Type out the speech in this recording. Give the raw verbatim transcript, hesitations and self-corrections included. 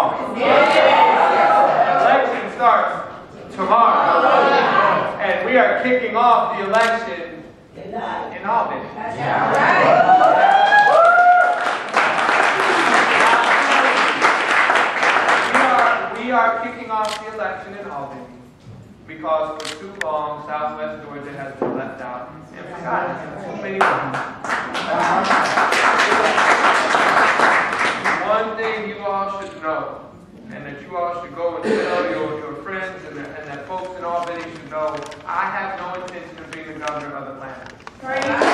tomorrow. Election starts tomorrow. And we are kicking off the election in Albany. We are, we are kicking off the election in Albany because for too long Southwest Georgia has been left out and forgotten in too many ways. One thing you all should know, and that you all should go and tell your, your friends and, the, and that folks in Albany should know, I have no intention of being the governor of the planet.